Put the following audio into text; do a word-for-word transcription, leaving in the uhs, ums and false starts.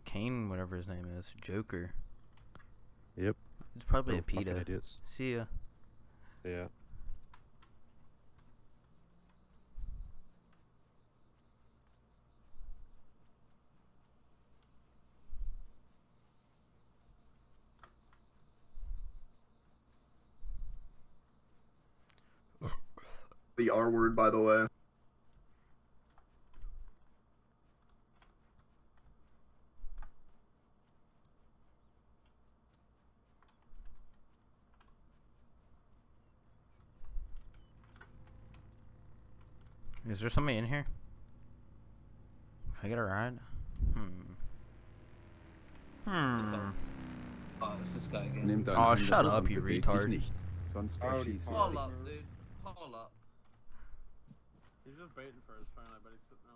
Kane, whatever his name is, Joker. Yep. It's probably Oh, a PETA. idiots. See ya. Yeah. The R word, by the way. Is there somebody in here? Can I get a ride? Hmm. Hmm. Oh, it's this guy again. Oh, shut up, you retard. Hold up, dude. Hold up. He's just baiting for his phone, I bet he's sitting